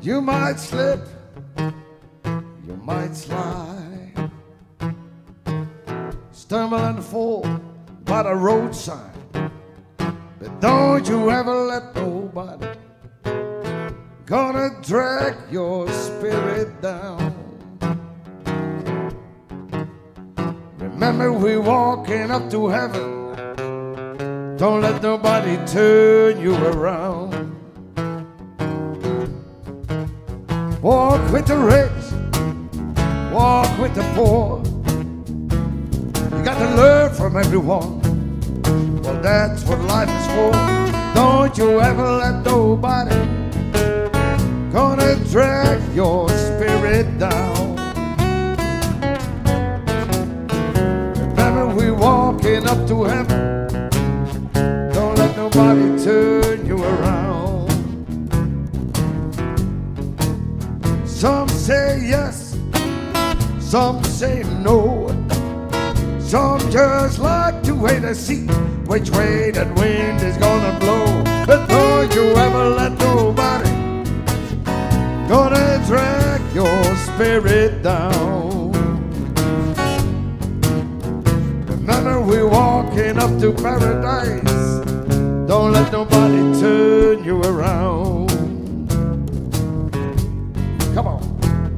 You might slip, you might slide, stumble and fall by the roadside, but don't you ever let nobody gonna drag your spirit down. Remember, we're walking up to heaven. Don't let nobody turn you around. Walk with the rich, walk with the poor. You got to learn from everyone. Well, that's what life is for. Don't you ever let nobody gonna drag your spirit down. Remember, we're walking up to heaven. Don't let nobody turn you around. Some say yes, some say no. Some just like to wait and see which way that wind is gonna blow. But don't you ever let nobody gonna drag your spirit down. Remember, we're walking up to paradise. Don't let nobody turn you around. Come on.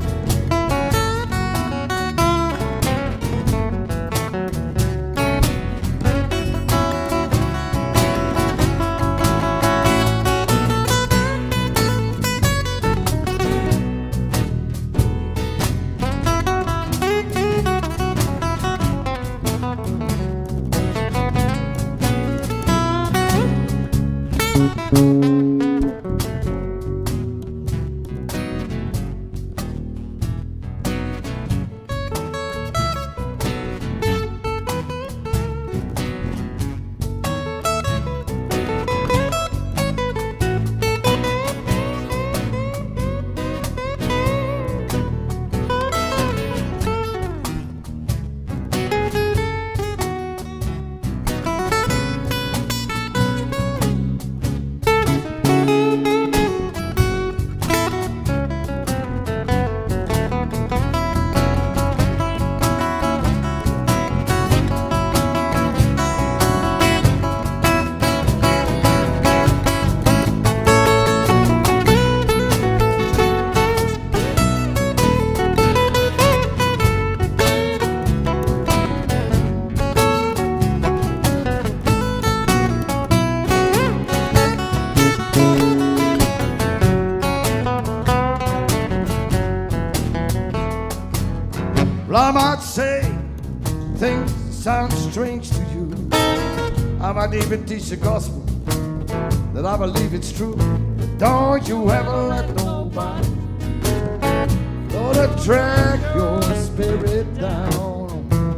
Well, I might say things sound strange to you. I might even teach the gospel that I believe it's true. But don't you ever let nobody gonna drag your spirit down.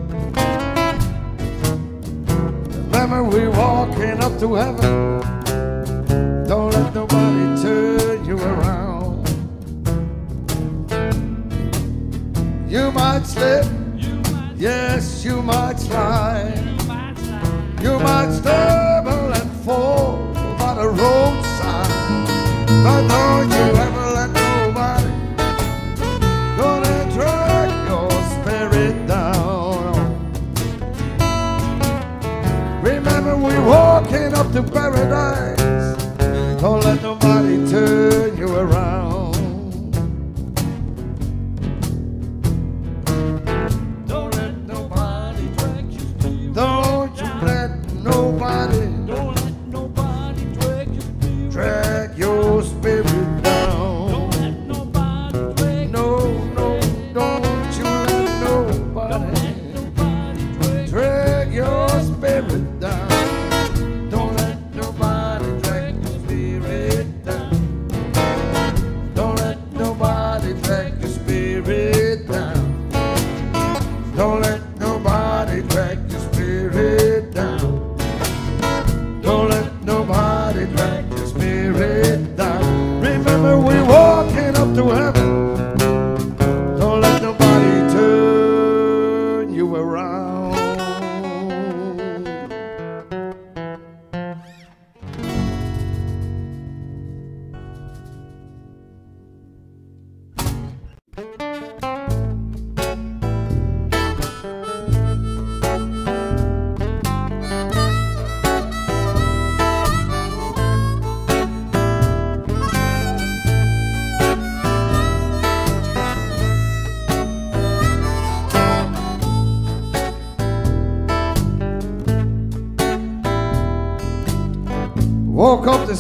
Remember, we're walking up to heaven. Don't let nobody turn you around. You might slip, yes, you might slide. You might stumble and fall by the roadside. But don't you ever let nobody gonna drag your spirit down. Remember, we're walking up to paradise. Don't let nobody turn you around. Don't let nobody drag your spirit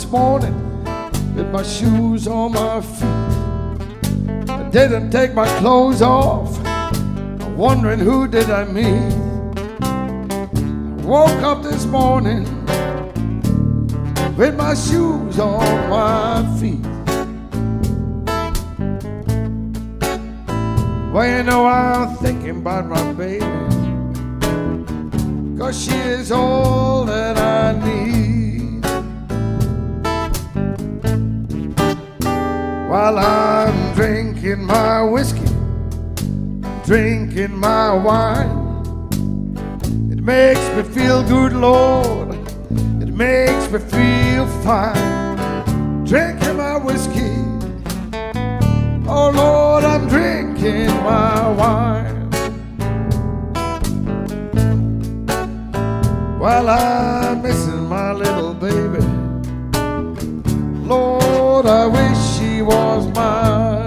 this morning with my shoes on my feet. I didn't take my clothes off, I'm wondering who did I meet. I woke up this morning with my shoes on my feet. Well, you know I'm thinking about my baby, 'cause she is all that I need. While I'm drinking my whiskey, drinking my wine, it makes me feel good, Lord, it makes me feel fine. Drinking my whiskey, oh Lord, I'm drinking my wine. While I'm missing my little baby, Lord, I wish she was mine.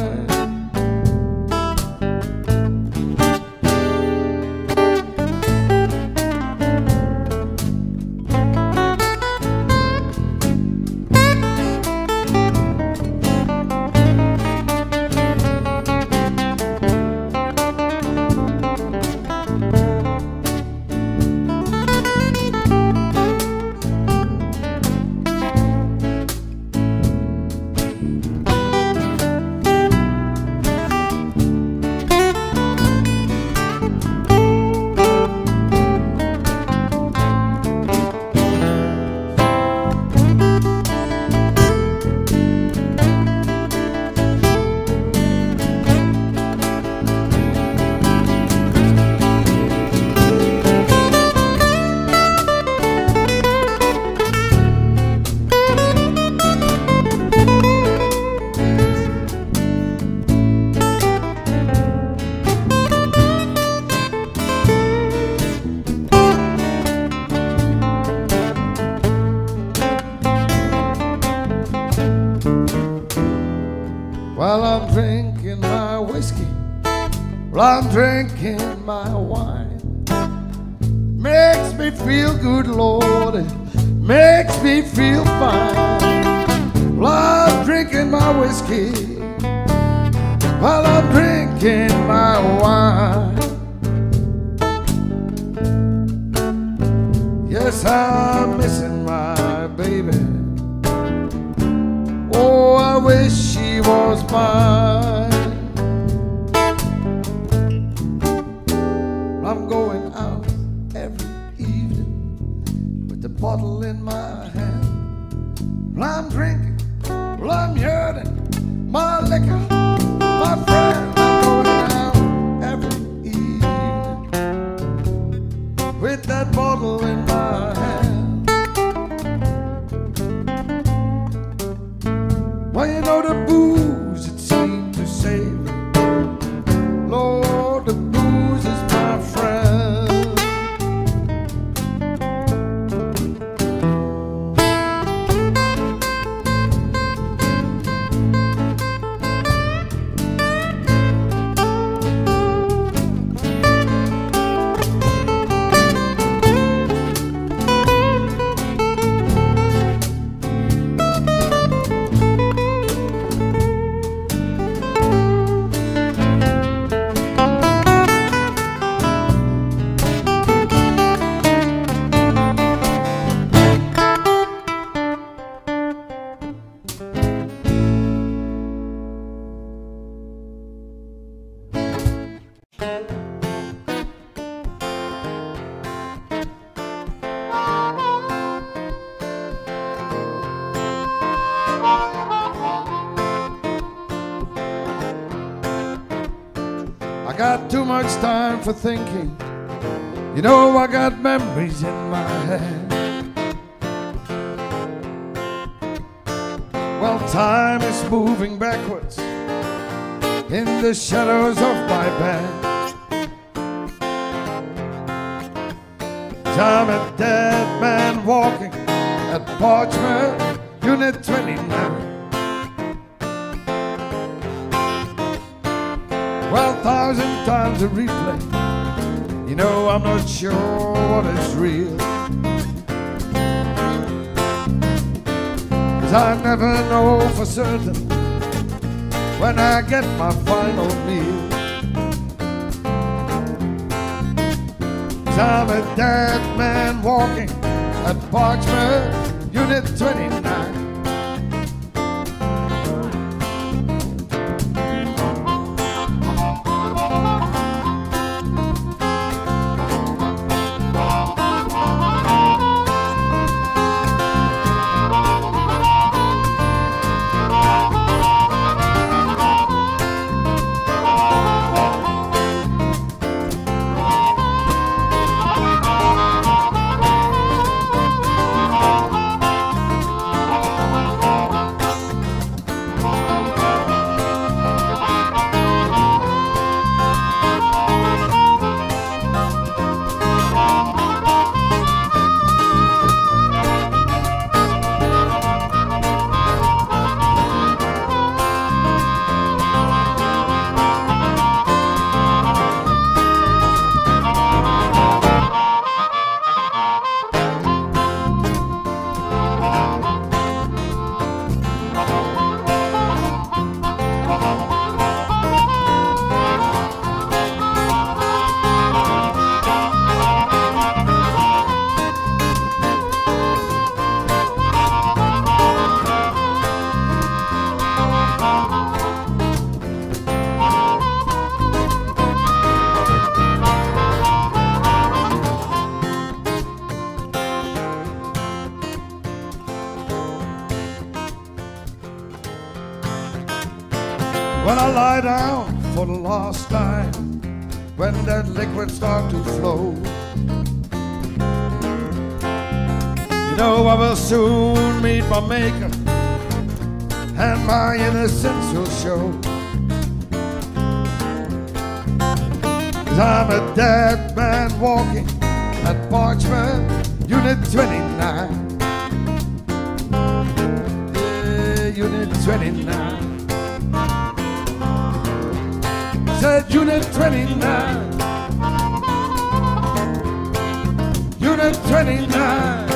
While I'm drinking my whiskey, while I'm drinking my wine, makes me feel good, Lord, it makes me feel fine. While I'm drinking my whiskey, while I'm drinking my wine, yes, I'm missing my baby. Oh, I wish she was mine. I'm going out every evening with the bottle in my hand. Well, I'm drinking, well, I'm yearning my liquor, my friend. I'm going out every evening with that bottle in my hand. Well, you know the booze, it seemed to save me. Lord, the booze is my friend. I got too much time for thinking. You know I got memories in my head. Well, time is moving backwards in the shadows of my bed. I'm a dead man walking at Parchment, Unit 29. Well, 1,000 times a replay, you know I'm not sure what is real. 'Cause I never know for certain when I get my final meal. I'm a dead man walking at Parchment, Unit 29. When I lie down for the last time, when that liquid starts to flow, you know I will soon meet my maker, and my innocence will show. 'Cause I'm a dead man walking at Parchment, Unit 29. Yeah, Unit 29. Said Unit 29, Unit 29,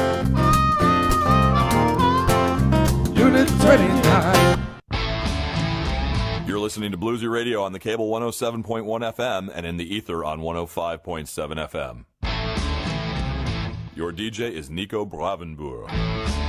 Unit 29. You're listening to Bluesy Radio on the cable 107.1 FM and in the ether on 105.7 FM. Your DJ is Nico Bravenboer.